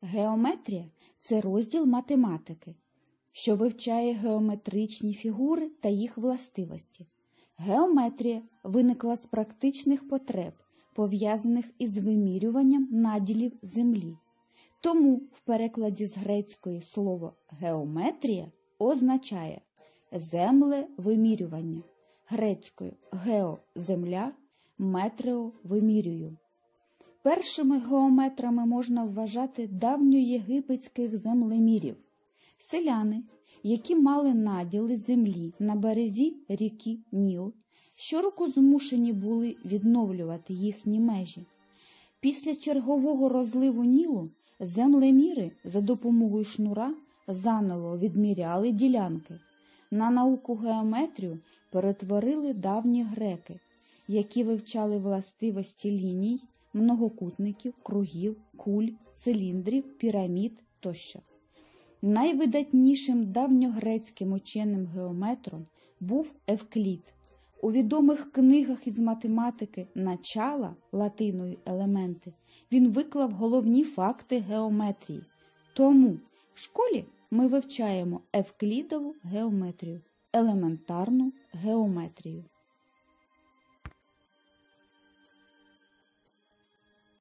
Геометрія – це розділ математики, що вивчає геометричні фігури та їх властивості. Геометрія виникла з практичних потреб, пов'язаних із вимірюванням наділів землі. Тому в перекладі з грецької слово «геометрія» означає «землевимірювання», грецькою «гео» – земля, «метрео» – вимірюю. Першими геометрами можна вважати давньоєгипетських землемірів. Селяни, які мали наділи землі на березі ріки Ніл, щороку змушені були відновлювати їхні межі. Після чергового розливу Нілу землеміри за допомогою шнура заново відміряли ділянки. На науку геометрію перетворили давні греки, які вивчали властивості ліній, многокутників, кругів, куль, циліндрів, пірамід тощо. Найвидатнішим давньогрецьким ученим-геометром був Евклід. У відомих книгах із математики «Начала» латиною «елементи» він виклав головні факти геометрії. Тому в школі ми вивчаємо Евклідову геометрію, елементарну геометрію.